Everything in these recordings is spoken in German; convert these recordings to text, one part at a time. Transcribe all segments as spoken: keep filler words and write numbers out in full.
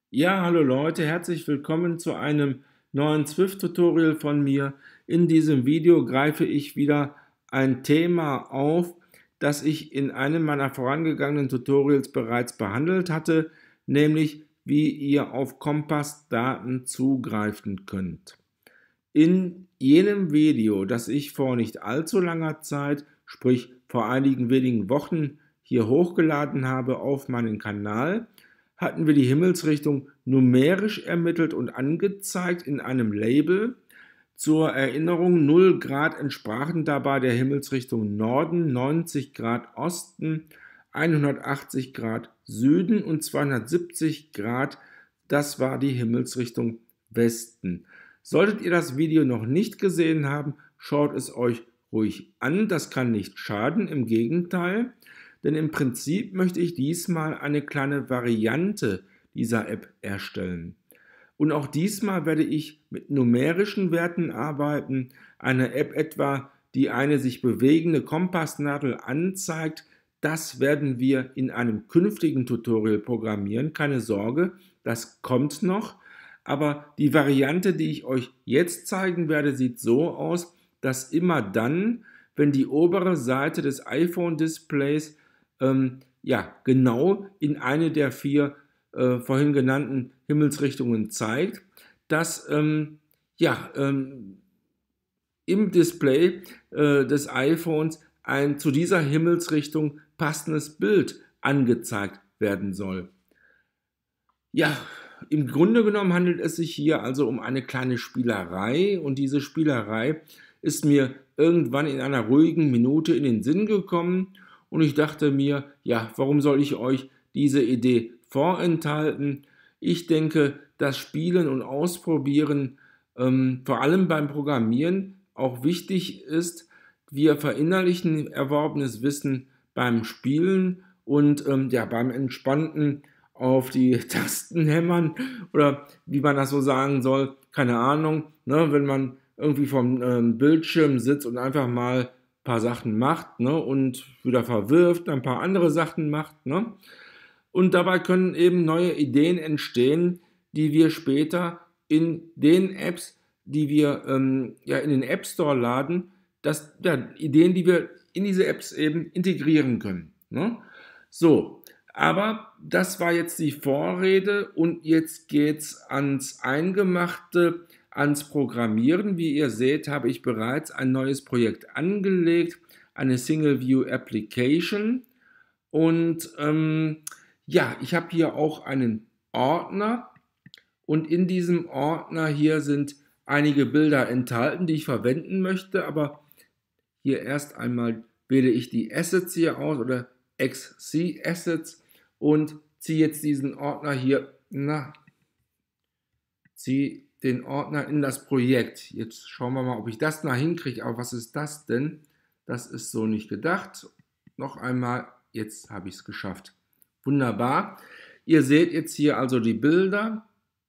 Ja, hallo Leute, herzlich willkommen zu einem neuen Swift-Tutorial von mir. In diesem Video greife ich wieder ein Thema auf, das ich in einem meiner vorangegangenen Tutorials bereits behandelt hatte, nämlich wie ihr auf Kompass-Daten zugreifen könnt. In jenem Video, das ich vor nicht allzu langer Zeit, sprich vor einigen wenigen Wochen, hier hochgeladen habe auf meinen Kanal, hatten wir die Himmelsrichtung numerisch ermittelt und angezeigt in einem Label. Zur Erinnerung, null Grad entsprachen dabei der Himmelsrichtung Norden, neunzig Grad Osten, hundertachtzig Grad Süden und zweihundertsiebzig Grad, das war die Himmelsrichtung Westen. Solltet ihr das Video noch nicht gesehen haben, schaut es euch ruhig an, das kann nicht schaden, im Gegenteil. Denn im Prinzip möchte ich diesmal eine kleine Variante dieser App erstellen. Und auch diesmal werde ich mit numerischen Werten arbeiten. Eine App etwa, die eine sich bewegende Kompassnadel anzeigt, das werden wir in einem künftigen Tutorial programmieren. Keine Sorge, das kommt noch. Aber die Variante, die ich euch jetzt zeigen werde, sieht so aus, dass immer dann, wenn die obere Seite des iPhone-Displays ähm, ja, genau in eine der vier äh, vorhin genannten Himmelsrichtungen zeigt, dass ähm, ja, ähm, im Display äh, des iPhones ein zu dieser Himmelsrichtung passendes Bild angezeigt werden soll. Ja, im Grunde genommen handelt es sich hier also um eine kleine Spielerei und diese Spielerei ist mir irgendwann in einer ruhigen Minute in den Sinn gekommen und ich dachte mir, ja, warum soll ich euch diese Idee vorenthalten? Ich denke, dass Spielen und Ausprobieren ähm, vor allem beim Programmieren auch wichtig ist. Wir verinnerlichen erworbenes Wissen beim Spielen und ähm, ja, beim entspannten auf die Tasten hämmern oder wie man das so sagen soll, keine Ahnung, ne, wenn man irgendwie vom ähm, Bildschirm sitzt und einfach mal ein paar Sachen macht, ne, und wieder verwirft, ein paar andere Sachen macht, ne, und dabei können eben neue Ideen entstehen, die wir später in den Apps, die wir ähm, ja in den App Store laden, das, ja, Ideen, die wir in diese Apps eben integrieren können. Ne? So, aber das war jetzt die Vorrede und jetzt geht's ans Eingemachte, ans Programmieren. Wie ihr seht, habe ich bereits ein neues Projekt angelegt, eine Single View Application und ähm, ja, ich habe hier auch einen Ordner und in diesem Ordner hier sind einige Bilder enthalten, die ich verwenden möchte, aber hier erst einmal wähle ich die Assets hier aus oder X C Assets und ziehe jetzt diesen Ordner hier, na, ziehe den Ordner in das Projekt. Jetzt schauen wir mal, ob ich das noch hinkriege, aber was ist das denn? Das ist so nicht gedacht. Noch einmal, jetzt habe ich es geschafft. Wunderbar. Ihr seht jetzt hier also die Bilder.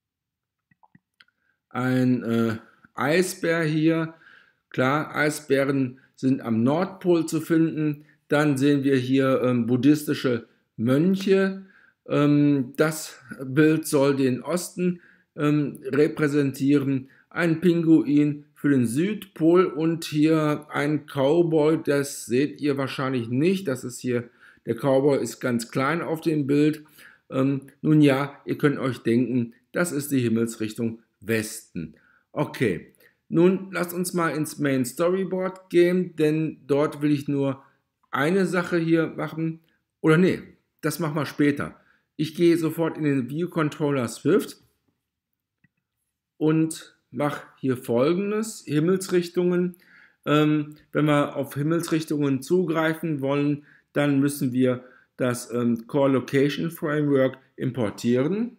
Ein äh, Eisbär hier. Klar, Eisbären sind am Nordpol zu finden. Dann sehen wir hier ähm, buddhistische Mönche. Ähm, das Bild soll den Osten ähm, repräsentieren. Ein Pinguin für den Südpol und hier ein Cowboy. Das seht ihr wahrscheinlich nicht. Das ist hier, der Cowboy ist ganz klein auf dem Bild. Ähm, nun ja, ihr könnt euch denken, das ist die Himmelsrichtung Westen. Okay. Nun, lasst uns mal ins Main Storyboard gehen, denn dort will ich nur eine Sache hier machen. Oder nee, das machen wir später. Ich gehe sofort in den View Controller Swift und mache hier folgendes: Himmelsrichtungen. Ähm, wenn wir auf Himmelsrichtungen zugreifen wollen, dann müssen wir das ähm, Core Location Framework importieren.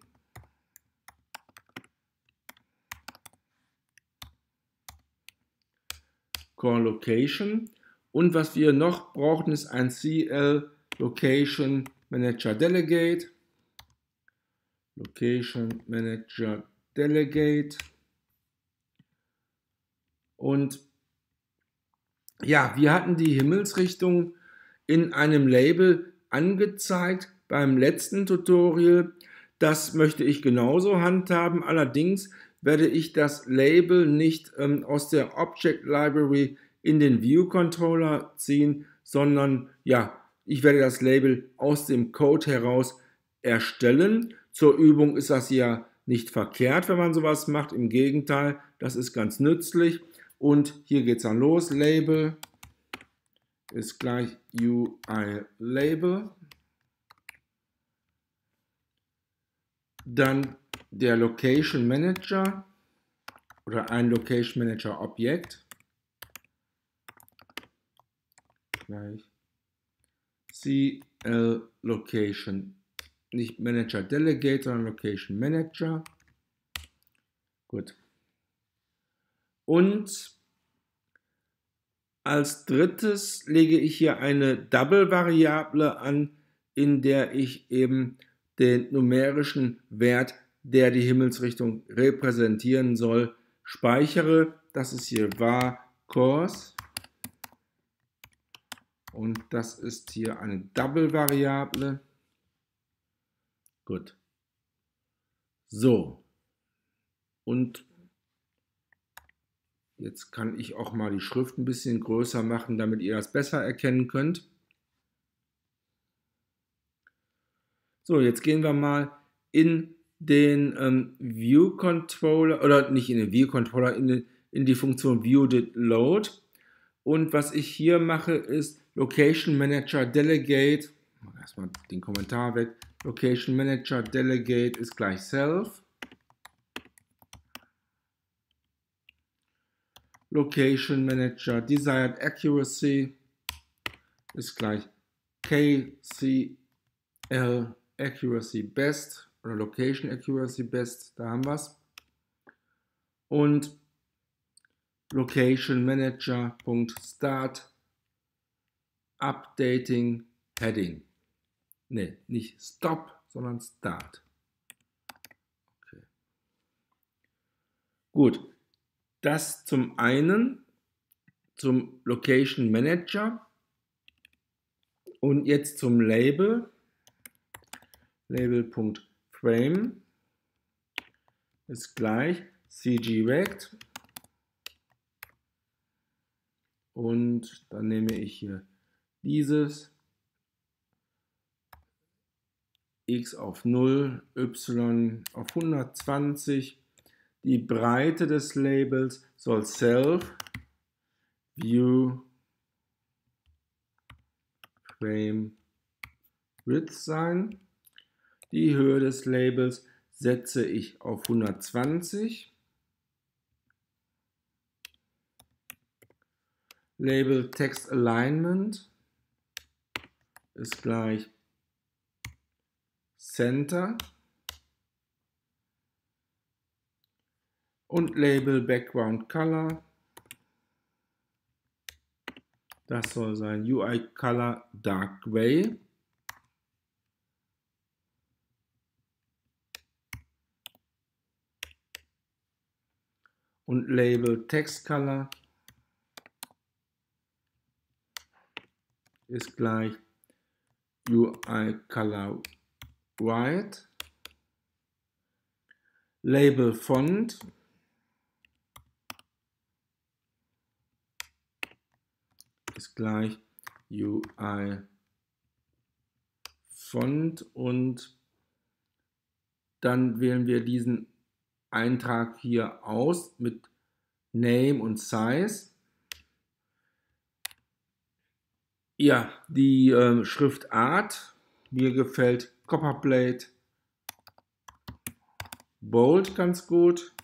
Core Location. Und was wir noch brauchen, ist ein C L Location Manager Delegate. Location Manager Delegate. Und ja, wir hatten die Himmelsrichtung in einem Label angezeigt beim letzten Tutorial. Das möchte ich genauso handhaben, allerdings werde ich das Label nicht ähm, aus der Object Library in den View Controller ziehen, sondern ja, ich werde das Label aus dem Code heraus erstellen. Zur Übung ist das ja nicht verkehrt, wenn man sowas macht. Im Gegenteil, das ist ganz nützlich. Und hier geht es dann los. Label ist gleich U I Label. Dann der Location Manager oder ein Location Manager Objekt. Gleich C L Location. Nicht Manager Delegate, sondern Location Manager. Gut. Und als drittes lege ich hier eine Double-Variable an, in der ich eben den numerischen Wert, der die Himmelsrichtung repräsentieren soll, speichere. Das ist hier var course. Und das ist hier eine Double-Variable. Gut. So. Und jetzt kann ich auch mal die Schrift ein bisschen größer machen, damit ihr das besser erkennen könnt. So, jetzt gehen wir mal in den ähm, View Controller, oder nicht in den View Controller, in, den, in die Funktion ViewDidLoad. Und was ich hier mache, ist Location Manager Delegate. Erstmal den Kommentar weg. Location Manager Delegate ist gleich Self. Location Manager Desired Accuracy ist gleich K C L Accuracy Best oder Location Accuracy Best, da haben wir es. Und Location Manager.start Updating Heading. Ne, nicht Stop, sondern Start. Okay. Gut, das zum einen zum Location Manager und jetzt zum Label. Label.frame ist gleich cgrect und dann nehme ich hier dieses x auf null, y auf hundertzwanzig. Die Breite des Labels soll self view frame width sein. Die Höhe des Labels setze ich auf hundertzwanzig. Label Text Alignment ist gleich Center. Und Label Background Color, das soll sein U I Color Dark Gray. Und Label Text Color ist gleich U I Color White. Label Font ist gleich U I Font und dann wählen wir diesen Eintrag hier aus mit Name und Size. Ja, die äh, Schriftart, mir gefällt Copperplate Bold ganz gut.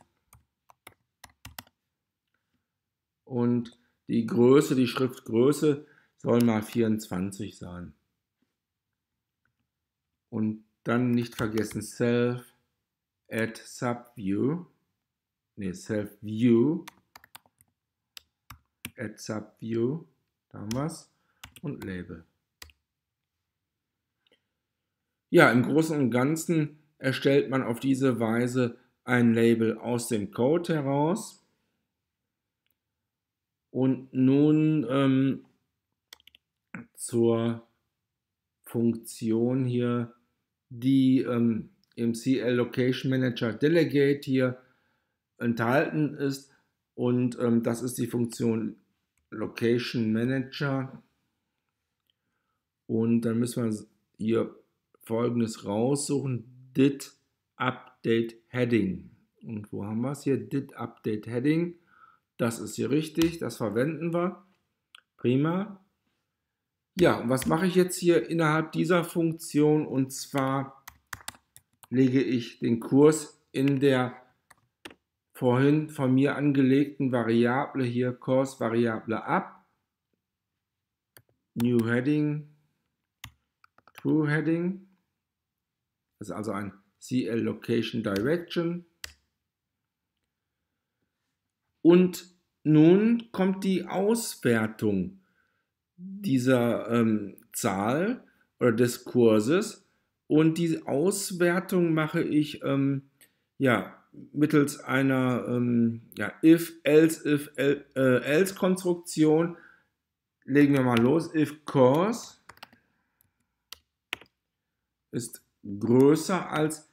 Und die Größe, die Schriftgröße soll mal vierundzwanzig sein. Und dann nicht vergessen Self add Subview, ne, Self View, add Subview, da haben wir es, und Label. Ja, im Großen und Ganzen erstellt man auf diese Weise ein Label aus dem Code heraus. Und nun ähm, zur Funktion hier, die ähm, im C L Location Manager Delegate hier enthalten ist. Und ähm, das ist die Funktion Location Manager. Und dann müssen wir hier Folgendes raussuchen: Did Update Heading. Und wo haben wir es hier? Did Update Heading. Das ist hier richtig, das verwenden wir. Prima. Ja, und was mache ich jetzt hier innerhalb dieser Funktion? Und zwar lege ich den Kurs in der vorhin von mir angelegten Variable hier, Kurs-Variable ab. New Heading, True Heading. Das ist also ein C L Location Direction. Und nun kommt die Auswertung dieser ähm, Zahl oder des Kurses. Und diese Auswertung mache ich ähm, ja, mittels einer ähm, ja, If-Else-If-Else-Konstruktion. Legen wir mal los. If Kurs ist größer als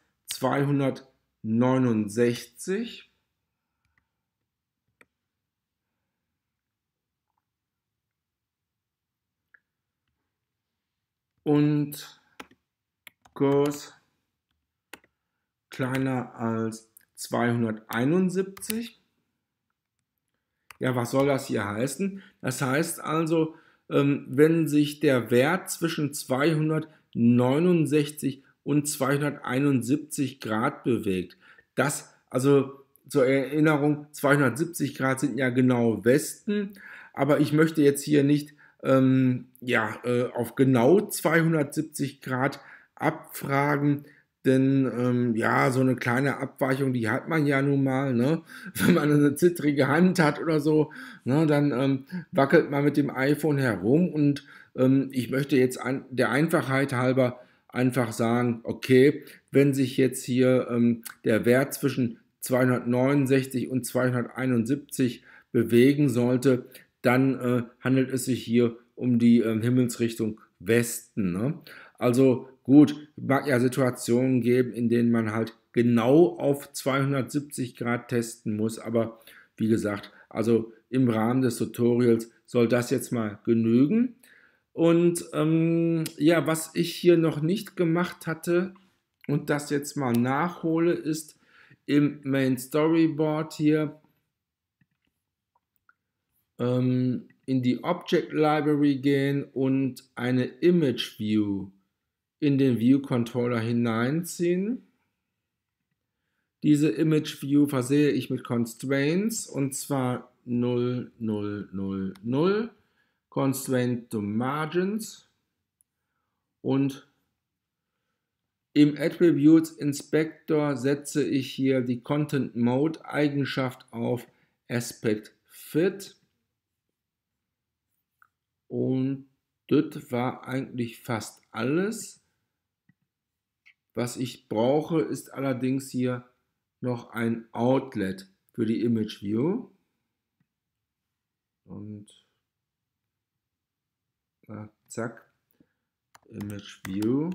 zweihundertneunundsechzig, und Kurs kleiner als zweihunderteinundsiebzig. Ja, was soll das hier heißen? Das heißt also, ähm, wenn sich der Wert zwischen zweihundertneunundsechzig und zweihunderteinundsiebzig Grad bewegt. Das, also zur Erinnerung, zweihundertsiebzig Grad sind ja genau Westen, aber ich möchte jetzt hier nicht ähm, ja, äh, auf genau zweihundertsiebzig Grad abfragen, denn ähm, ja, so eine kleine Abweichung, die hat man ja nun mal, ne? Wenn man eine zittrige Hand hat oder so, ne, dann ähm, wackelt man mit dem iPhone herum, und ähm, ich möchte jetzt an der Einfachheit halber einfach sagen, okay, wenn sich jetzt hier ähm, der Wert zwischen zweihundertneunundsechzig und zweihunderteinundsiebzig bewegen sollte, dann äh, handelt es sich hier um die äh, Himmelsrichtung Westen, ne? Also gut, mag ja Situationen geben, in denen man halt genau auf zweihundertsiebzig Grad testen muss, aber wie gesagt, also im Rahmen des Tutorials soll das jetzt mal genügen. Und ähm, ja, was ich hier noch nicht gemacht hatte und das jetzt mal nachhole, ist im Main Storyboard hier ähm, in die Object Library gehen und eine Image View in den View Controller hineinziehen. Diese Image View versehe ich mit Constraints, und zwar null, null, null, null, Constraint to Margins, und im Attributes Inspector setze ich hier die Content Mode Eigenschaft auf Aspect Fit, und das war eigentlich fast alles. Was ich brauche, ist allerdings hier noch ein Outlet für die Image View. Und na, zack, Image View.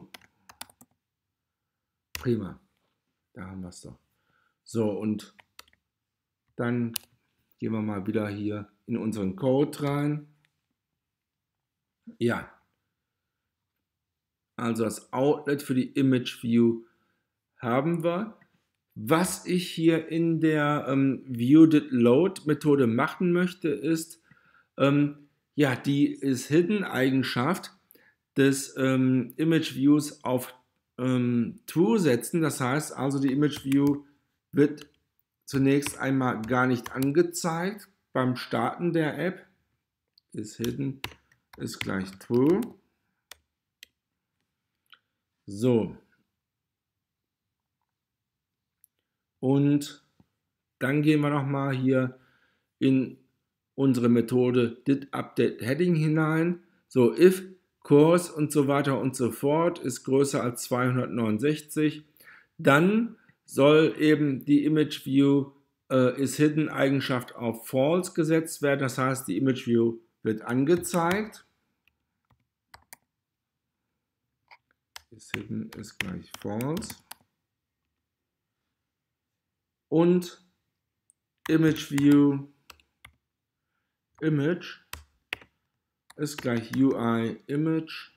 Prima, da haben wir es doch. So, und dann gehen wir mal wieder hier in unseren Code rein. Ja, also das Outlet für die Image View haben wir. Was ich hier in der ähm, ViewDidLoad-Methode machen möchte, ist ähm, ja, die isHidden-Eigenschaft des ähm, Image Views auf ähm, True setzen. Das heißt also, die Image View wird zunächst einmal gar nicht angezeigt beim Starten der App. isHidden ist gleich True. So. Und dann gehen wir nochmal hier in unsere Methode didUpdateHeading hinein. So, if Kurs und so weiter und so fort ist größer als zweihundertneunundsechzig, dann soll eben die Image View äh, isHidden Eigenschaft auf False gesetzt werden. Das heißt, die Image View wird angezeigt. isHidden ist gleich False. und Image View Image ist gleich U I Image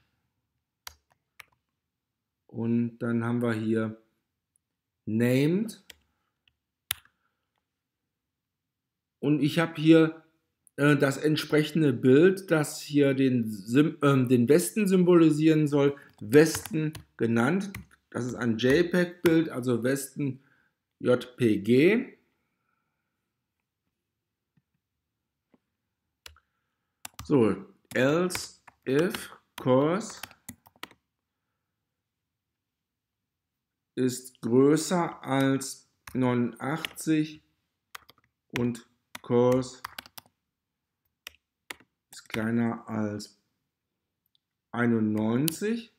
und dann haben wir hier Named und ich habe hier äh, das entsprechende Bild, das hier den, äh, den Westen symbolisieren soll, Westen genannt. Das ist ein JPEG-Bild, also Westen J P G. So, else if course ist größer als neunundachtzig und course ist kleiner als einundneunzig.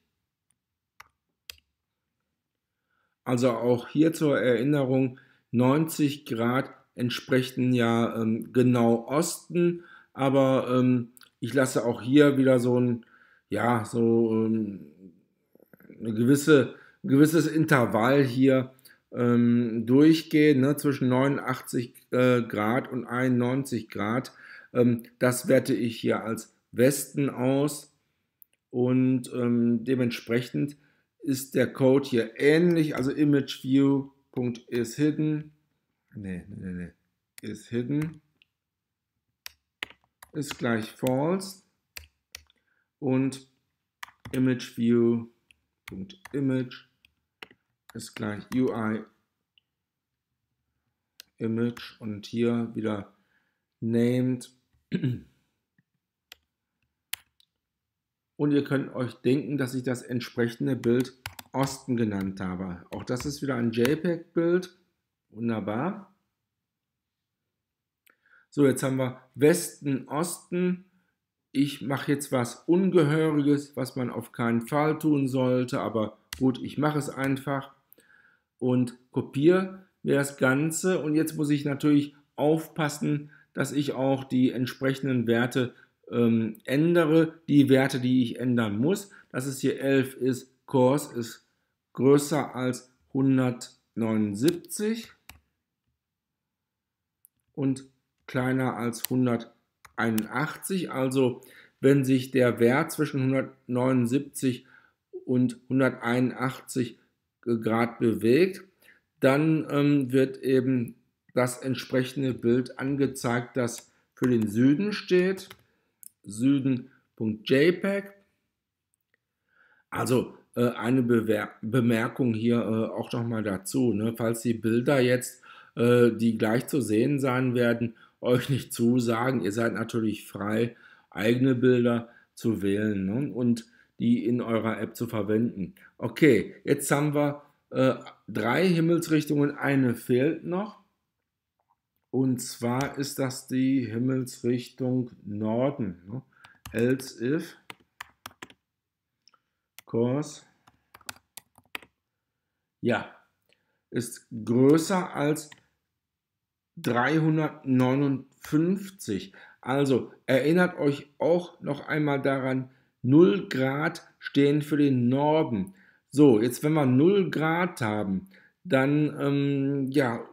Also auch hier zur Erinnerung, neunzig Grad entsprechen ja ähm, genau Osten, aber ähm, ich lasse auch hier wieder so ein, ja, so ähm, eine gewisse, ein gewisses Intervall hier ähm, durchgehen, ne, zwischen neunundachtzig äh, Grad und einundneunzig Grad. Ähm, das werte ich hier als Westen aus und ähm, dementsprechend ist der Code hier ähnlich, also ImageView.isHidden, nee, nee, nee, is hidden ist gleich false und ImageView.image ist gleich U I Image und hier wieder named. Und ihr könnt euch denken, dass ich das entsprechende Bild Osten genannt habe. Auch das ist wieder ein JPEG-Bild. Wunderbar. So, jetzt haben wir Westen, Osten. Ich mache jetzt was Ungehöriges, was man auf keinen Fall tun sollte, aber gut, ich mache es einfach und kopiere mir das Ganze. Und jetzt muss ich natürlich aufpassen, dass ich auch die entsprechenden Werte ähm, ändere. Die Werte, die ich ändern muss, dass es hier elf ist, Course ist größer als hundertneunundsiebzig und kleiner als hunderteinundachtzig. Also wenn sich der Wert zwischen hundertneunundsiebzig und hunderteinundachtzig Grad bewegt, dann ähm, wird eben das entsprechende Bild angezeigt, das für den Süden steht, Süden.jpg. Also äh, eine Bewer Bemerkung hier äh, auch nochmal dazu, ne? Falls die Bilder jetzt, äh, die gleich zu sehen sein werden, euch nicht zusagen, ihr seid natürlich frei, eigene Bilder zu wählen, ne? Und die in eurer App zu verwenden. Okay, jetzt haben wir äh, drei Himmelsrichtungen, eine fehlt noch. Und zwar ist das die Himmelsrichtung Norden. Ne? Else if course ja, ist größer als dreihundertneunundfünfzig. Also erinnert euch auch noch einmal daran, null Grad stehen für den Norden. So, jetzt wenn wir null Grad haben, dann ähm, ja,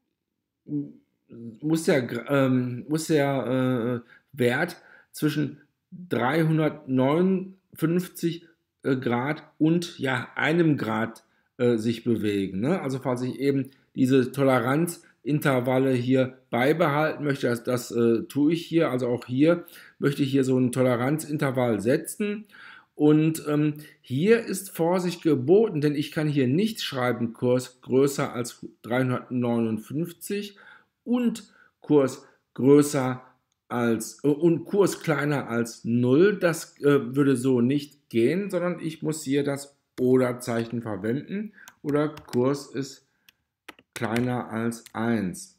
muss der, ähm, muss der äh, Wert zwischen dreihundertneunundfünfzig äh, Grad und ja, einem Grad äh, sich bewegen. Ne? Also falls ich eben diese Toleranzintervalle hier beibehalten möchte, das, das äh, tue ich hier, also auch hier möchte ich hier so ein Toleranzintervall setzen. Und ähm, hier ist Vorsicht geboten, denn ich kann hier nicht schreiben, Kurs größer als dreihundertneunundfünfzig und Kurs größer als äh, und Kurs kleiner als null. Das äh, würde so nicht gehen, sondern ich muss hier das Oder-Zeichen verwenden oder Kurs ist kleiner als eins.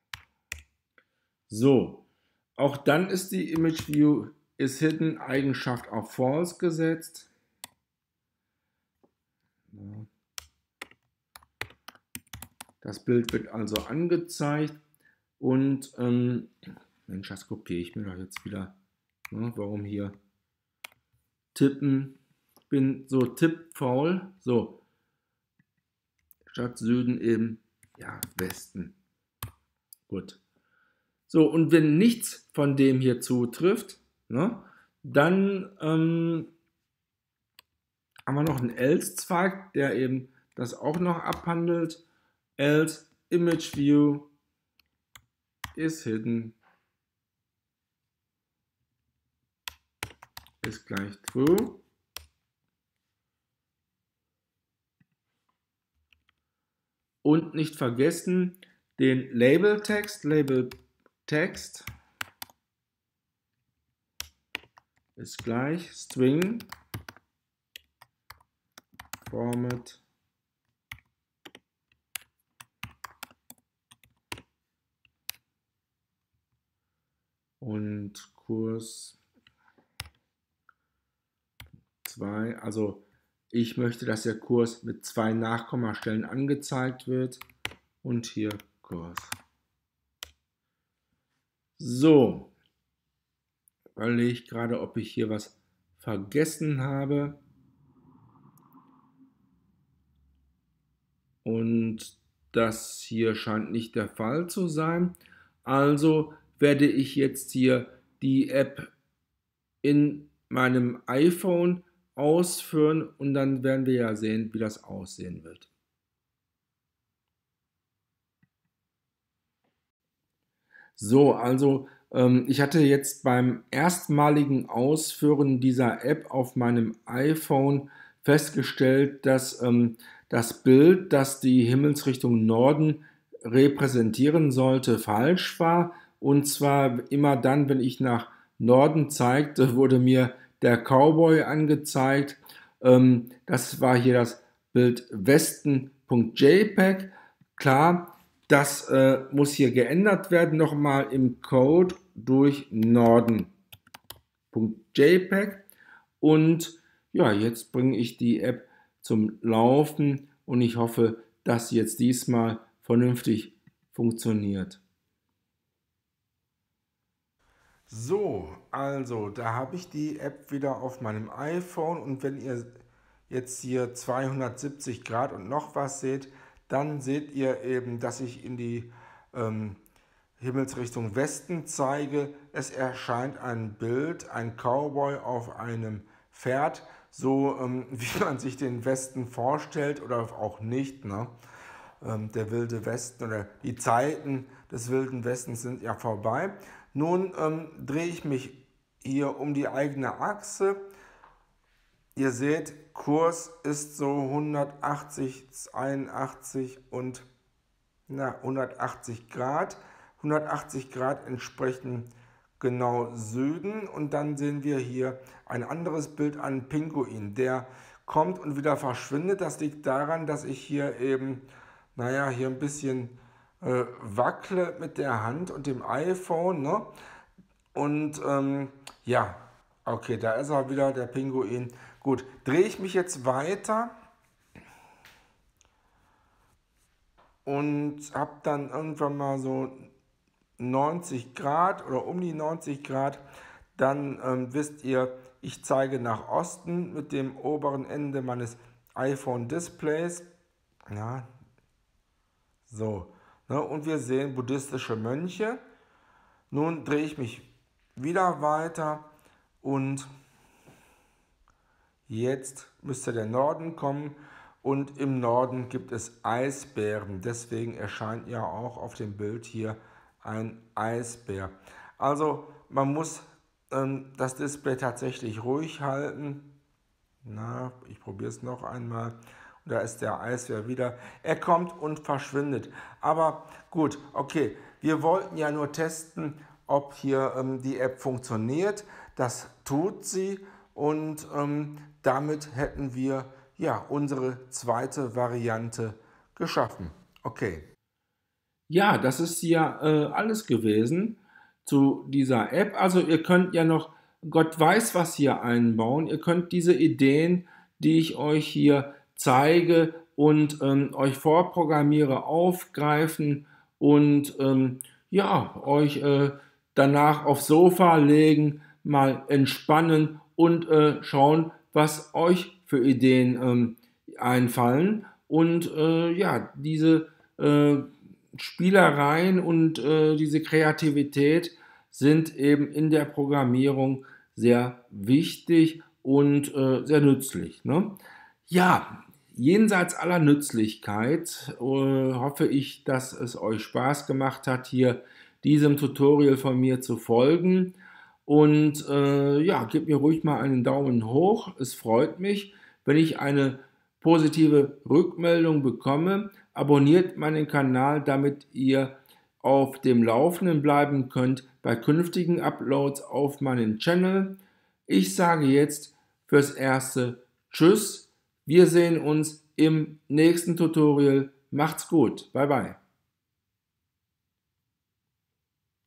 So, auch dann ist die Image View is hidden Eigenschaft auf false gesetzt. Das Bild wird also angezeigt und ähm, Mensch, das kopiere ich mir doch jetzt wieder. Ne, warum hier tippen? Bin so tippfaul. So, statt Süden eben ja, Westen. Gut. So, und wenn nichts von dem hier zutrifft, ne, dann ähm, haben wir noch einen Else-Zweig, der eben das auch noch abhandelt. Else Image View is hidden ist gleich true. Und nicht vergessen den Label-Text. Label-Text ist gleich String Format und Kurs zwei. Also ich möchte, dass der Kurs mit zwei Nachkommastellen angezeigt wird und hier Kurs. So, überlege ich gerade, ob ich hier was vergessen habe. Und das hier scheint nicht der Fall zu sein. Also werde ich jetzt hier die App in meinem iPhone ausführen und dann werden wir ja sehen, wie das aussehen wird. So, also ähm, ich hatte jetzt beim erstmaligen Ausführen dieser App auf meinem iPhone festgestellt, dass ähm, das Bild, das die Himmelsrichtung Norden repräsentieren sollte, falsch war. Und zwar immer dann, wenn ich nach Norden zeigte, wurde mir der Cowboy angezeigt. Ähm, das war hier das Bild Westen.jpg. Klar, das äh, muss hier geändert werden, nochmal im Code durch Norden.jpg. Und ja, jetzt bringe ich die App zum Laufen und ich hoffe, dass sie jetzt diesmal vernünftig funktioniert. So, also da habe ich die App wieder auf meinem iPhone und wenn ihr jetzt hier zweihundertsiebzig Grad und noch was seht, dann seht ihr eben, dass ich in die ähm, Himmelsrichtung Westen zeige. Es erscheint ein Bild, ein Cowboy auf einem Pferd, so ähm, wie man sich den Westen vorstellt oder auch nicht. Ne? Ähm, der wilde Westen oder die Zeiten des wilden Westens sind ja vorbei. Nun ähm, drehe ich mich hier um die eigene Achse. Ihr seht, Kurs ist so hundertachtzig, einundachtzig und na, hundertachtzig Grad. hundertachtzig Grad entsprechen genau Süden und dann sehen wir hier ein anderes Bild, einen Pinguin, der kommt und wieder verschwindet. Das liegt daran, dass ich hier eben, naja, hier ein bisschen äh, wackle mit der Hand und dem iPhone, ne? Und ähm, ja, okay, da ist er wieder, der Pinguin. Gut, drehe ich mich jetzt weiter und habe dann irgendwann mal so neunzig Grad oder um die neunzig Grad. Dann ähm, wisst ihr, ich zeige nach Osten mit dem oberen Ende meines iPhone-Displays. Ja, so. Ne, und wir sehen buddhistische Mönche. Nun drehe ich mich wieder weiter und jetzt müsste der Norden kommen und im Norden gibt es Eisbären. Deswegen erscheint ja auch auf dem Bild hier ein Eisbär. Also man muss ähm, das Display tatsächlich ruhig halten. Na, ich probiere es noch einmal. Und da ist der Eisbär wieder. Er kommt und verschwindet. Aber gut, okay. Wir wollten ja nur testen, ob hier ähm, die App funktioniert. Das tut sie. Und ähm, damit hätten wir ja unsere zweite Variante geschaffen. Okay. Ja, das ist ja äh, alles gewesen zu dieser App. Also ihr könnt ja noch Gott weiß was hier einbauen. Ihr könnt diese Ideen, die ich euch hier zeige und ähm, euch vorprogrammiere, aufgreifen und ähm, ja, euch äh, danach aufs Sofa legen, mal entspannen und äh, schauen, was euch für Ideen ähm, einfallen. Und äh, ja, diese äh, Spielereien und äh, diese Kreativität sind eben in der Programmierung sehr wichtig und äh, sehr nützlich. Ne? Ja, jenseits aller Nützlichkeit äh, hoffe ich, dass es euch Spaß gemacht hat, hier diesem Tutorial von mir zu folgen. Und äh, ja, gebt mir ruhig mal einen Daumen hoch. Es freut mich, wenn ich eine positive Rückmeldung bekomme. Abonniert meinen Kanal, damit ihr auf dem Laufenden bleiben könnt bei künftigen Uploads auf meinen Channel. Ich sage jetzt fürs Erste Tschüss. Wir sehen uns im nächsten Tutorial. Macht's gut. Bye bye.